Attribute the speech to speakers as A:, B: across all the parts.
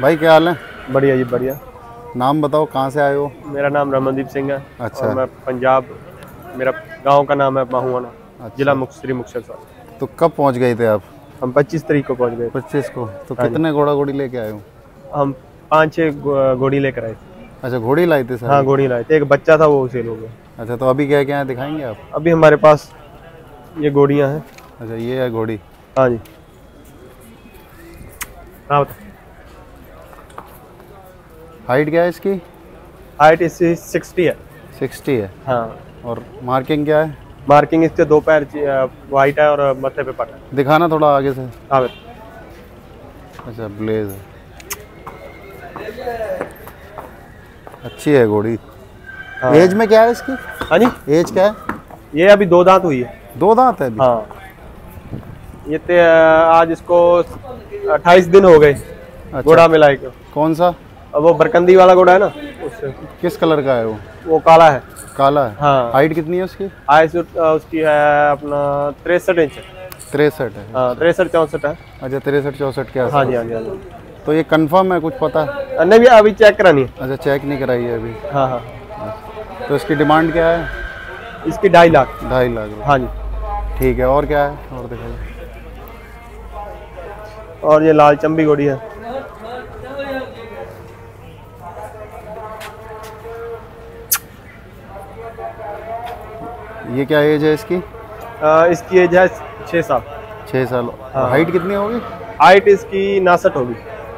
A: भाई क्या हाल है?
B: बढ़िया जी बढ़िया।
A: नाम बताओ, कहाँ से आए हो?
B: मेरा नाम रमनदीप सिंह है।
A: अच्छा।
B: और मैं पंजाब, मेरा गांव का नाम है माहुआना।
A: अच्छा।
B: जिला श्री मुक्तसर साहब।
A: तो कब पहुँच गए थे आप?
B: हम 25 तारीख को पहुंच गए।
A: 25 को। तो
B: हाँ जी।
A: कितने घोड़ा घोड़ी लेके आए हो?
B: हम 5-6 घोड़ी लेकर आए थे।
A: अच्छा, घोड़ी लाई थी सारी?
B: हाँ घोड़ी लाए थे, एक बच्चा था वो सेल हो गया।
A: अच्छा, तो अभी क्या क्या है दिखाएंगे आप?
B: अभी हमारे पास ये घोड़ियाँ हैं।
A: अच्छा, ये है घोड़ी।
B: हाँ जी। हाँ बता।
A: हाइट क्या है इसकी?
B: हाइट इसकी 60 है।
A: 60 है।
B: हाँ।
A: और मार्किंग क्या है?
B: मार्किंग इसके 2 पैर वाइट है और मत्थे पे पटा है।
A: दिखाना थोड़ा आगे से।
B: हाँ।
A: अच्छा, ब्लेज है। अच्छी है घोड़ी।
B: हाँ।
A: एज में क्या है इसकी?
B: हाँ जी।
A: एज क्या है?
B: ये अभी 2 दांत हुई है।
A: 2 दांत है अभी?
B: हाँ। ये आज इसको 28 दिन हो गए।
A: अच्छा।
B: घोड़ा मिलाए के।
A: कौन सा?
B: अब वो बरकंदी वाला घोड़ा है ना, उससे।
A: किस कलर का है वो?
B: काला है।
A: काला है।
B: हाँ।
A: हाइट कितनी है उसकी?
B: हाइट उसकी है अपना 63 इंच।
A: 63 है।
B: हाँ 63-64 है।
A: अच्छा, 63-64 के आसपास।
B: हाँ जी हाँ जी हाँ जी।
A: तो ये कंफर्म है, कुछ पता है?
B: नहीं भी अभी चेक करानी है।
A: अच्छा, चेक नहीं कराई है अभी?
B: हाँ हाँ।
A: तो इसकी डिमांड क्या है?
B: इसकी 2.5 लाख।
A: 2.5 लाख रुपये।
B: हाँ जी।
A: ठीक है, और क्या है? और दिखाइए।
B: और ये लाल चंबी घोड़ी है।
A: ये क्या एज है इसकी?
B: इसकी एज है 6 साल।
A: 6 साल।
B: हाँ।
A: हाइट कितनी होगी?
B: हाइट इसकी 69 होगी।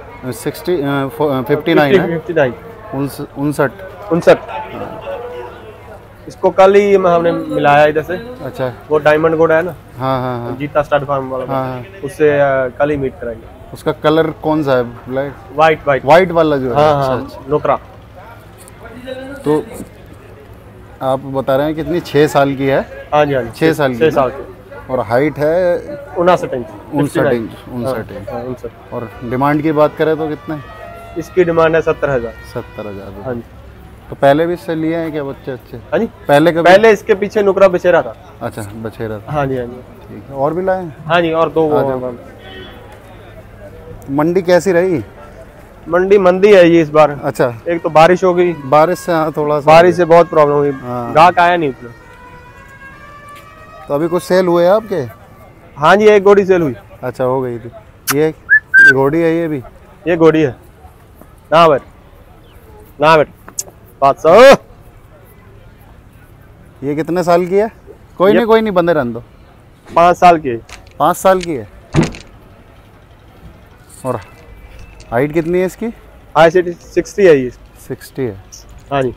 A: 59 है।
B: 59।
A: 59।
B: इसको कल ही हमने मिलाया इधर से।
A: अच्छा।
B: वो डायमंड घोड़ा है ना।
A: हाँ हाँ हाँ।
B: जीता स्टार्ट फार्म वाला।
A: हाँ हाँ।
B: उससे कल ही मीट कराएंगे।
A: उसका कलर कौन सा है? ब्लैक?
B: White white.
A: वाइट वाला जो है?
B: हाँ
A: अच्छा,
B: हाँ।
A: अच्छा।
B: नोकरा।
A: तो आप बता रहे हैं कितनी? 6 साल की है?
B: हाँ जी हाँ जी।
A: 6 साल की।
B: 6 साल की।
A: और हाइट है
B: 59 इंच।
A: 59 इंच। 59 इंच।
B: हाँ 59।
A: और डिमांड की बात करें तो कितने?
B: इसकी डिमांड है 70,000।
A: 70,000।
B: हाँ जी।
A: तो पहले भी इससे लिए हैं क्या बच्चे अच्छे?
B: हाँ जी।
A: पहले
B: इसके पीछे नुकरा बचेरा था।
A: अच्छा, बछेरा था।
B: हाँ जी हाँ जी।
A: ठीक है, और भी लाए हैं?
B: हाँ जी, और 2
A: मंडी कैसी रही?
B: मंडी मंदी है ये इस बार।
A: अच्छा।
B: एक तो बारिश हो गई।
A: बारिश से हाँ, थोड़ा सा
B: बारिश से बहुत प्रॉब्लम हुई।
A: हाँ।
B: गाहक आया नहीं उतना।
A: तो अभी कुछ सेल हुए आपके?
B: हाँ जी, एक घोड़ी सेल हुई।
A: अच्छा, हो गई थी। ये घोड़ी है ये भी?
B: ये घोड़ी है ना बेट, ना बेट 500।
A: ये कितने साल की है? कोई नहीं बंदे रहने दो।
B: 5 साल की है।
A: 5 साल की है। और हाइट कितनी है इसकी?
B: हाइट 60 है ये।
A: 60 है।
B: हाँ जी।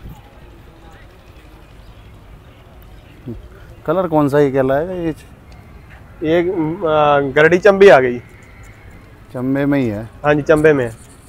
A: कलर कौन सा ही कहलाएगा ये?
B: ये गरडी चंबी आ गई।
A: चंबे में ही है?
B: हाँ जी, चंबे में है।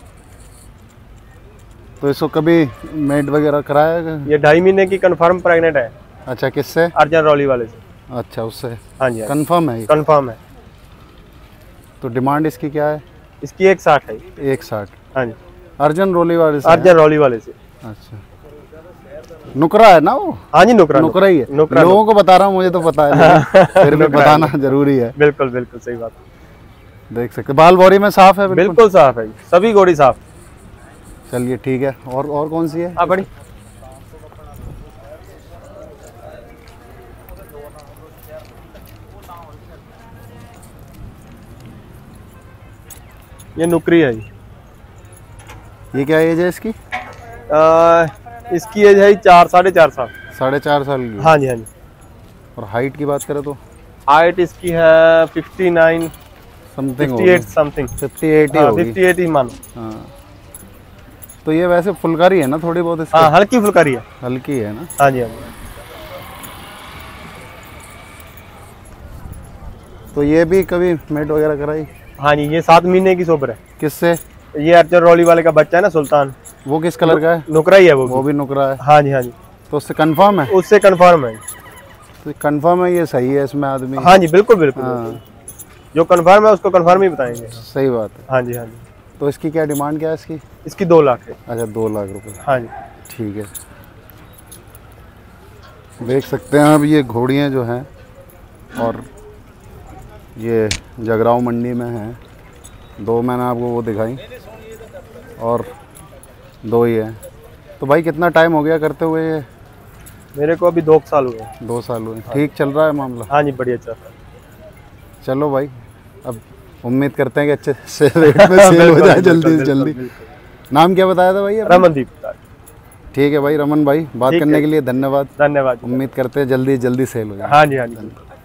A: तो इसको कभी मेड वगैरह कराया?
B: ये 2.5 महीने की कंफर्म प्रेग्नेंट है।
A: अच्छा, किससे?
B: अर्जन रौली वाले से।
A: अच्छा, उससे?
B: हाँ जी।
A: कंफर्म है?
B: कंफर्म है।
A: तो डिमांड इसकी क्या है?
B: इसकी 160 है।
A: 160।
B: हाँ जी।
A: अर्जन रोली वाले से?
B: अर्जन रौली वाले से।
A: अच्छा। नुकरा है ना वो?
B: हाँ जी,
A: नुकरा ही है। लोगों को बता रहा हूँ, मुझे तो पता है फिर भी बताना जरूरी है।
B: बिल्कुल बिल्कुल सही बात।
A: देख सकते बाल बोरी में साफ है?
B: बिल्कुल साफ है, सभी घोड़ी साफ।
A: चलिए ठीक है। और कौन सी है?
B: आप बड़ी ये नुकरी है।
A: ये क्या एज है इसकी?
B: इसकी एज है 4-4.5 साल।
A: 4.5 साल की?
B: हाँ जी हाँ जी।
A: और हाइट की बात करें तो?
B: हाइट इसकी है 59
A: समथिंग,
B: 58 समथिंग,
A: 58 ही होगी।
B: 58 ही मानो।
A: हाँ। तो ये वैसे फुलकारी है ना थोड़ी बहुत इसकी?
B: हाँ, हल्की फुलकारी है।
A: हल्की है ना?
B: हाँ जी हाँ जी।
A: तो ये भी कभी मेट वगैरह कराई?
B: हाँ जी, ये 7 महीने की सोबर है।
A: किससे?
B: ये अर्जन रौली वाले का बच्चा है ना, सुल्तान।
A: वो किस कलर का है?
B: नुकरा ही है वो
A: भी नुकरा है?
B: हाँ जी हाँ जी।
A: तो उससे कंफर्म है?
B: उससे कंफर्म है।
A: तो कंफर्म है, ये सही है इसमें आदमी?
B: हाँ जी बिल्कुल बिल्कुल।
A: हाँ।
B: जो कंफर्म है उसको कंफर्म ही बताएंगे।
A: सही बात है।
B: हाँ जी हाँ जी।
A: तो इसकी क्या डिमांड क्या है इसकी?
B: इसकी 2 लाख है।
A: अच्छा, 2 लाख रुपए।
B: हाँ जी।
A: ठीक है। देख सकते हैं आप ये घोड़ियाँ जो हैं, और ये जगराव मंडी में हैं। 2 मैंने आपको वो दिखाई। और 2 ही है। तो भाई कितना टाइम हो गया करते हुए ये?
B: मेरे को अभी 2 साल हुए।
A: 2 साल हुए। ठीक चल रहा है मामला?
B: हाँ जी, बढ़िया चल रहा है।
A: चलो भाई, अब उम्मीद करते हैं कि अच्छे से रेट में सेल हो जाए जल्दी से जल्दी। नाम क्या बताया था भाई?
B: रमनदीप।
A: ठीक है भाई रमन भाई, बात करने के लिए धन्यवाद।
B: धन्यवाद।
A: उम्मीद करते हैं जल्दी जल्दी सेल हो जाए।
B: हाँ जी, हाँ जी।